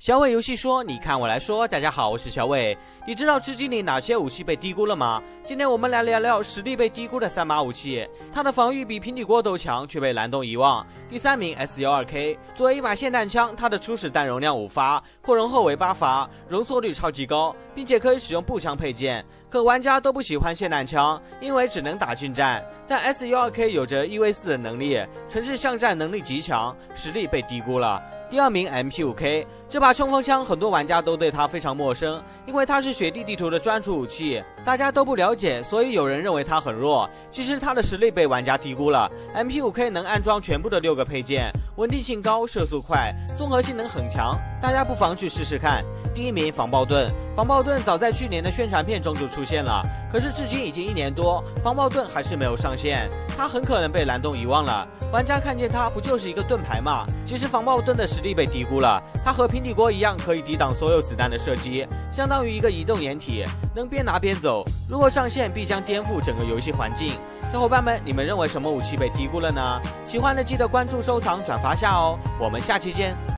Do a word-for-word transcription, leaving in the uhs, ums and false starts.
小伟游戏说：“你看我来说。”大家好，我是小伟。你知道吃鸡里哪些武器被低估了吗？今天我们来聊聊实力被低估的三把武器。它的防御比平底锅都强，却被蓝洞遗忘。第三名 S 十二 K 作为一把霰弹枪，它的初始弹容量五发，扩容后为八发，容错率超级高，并且可以使用步枪配件。可玩家都不喜欢霰弹枪，因为只能打近战。但 S 十二 K 有着一 v 四的能力，城市巷战能力极强，实力被低估了。第二名 M P 五 K 这把冲锋枪，很多玩家都对它非常陌生，因为它是雪地地图的专属武器，大家都不了解，所以有人认为它很弱。其实它的实力被玩家低估了。M P 五 K 能安装全部的六个配件，稳定性高，射速快，综合性能很强，大家不妨去试试看。第一名防爆盾，防爆盾早在去年的宣传片中就出现了，可是至今已经一年多，防爆盾还是没有上线，它很可能被蓝洞遗忘了。玩家看见它不就是一个盾牌吗？其实防爆盾的实力被低估了，它和平底锅一样可以抵挡所有子弹的射击，相当于一个移动掩体，能边拿边走。如果上线必将颠覆整个游戏环境。小伙伴们，你们认为什么武器被低估了呢？喜欢的记得关注、收藏、转发下哦，我们下期见。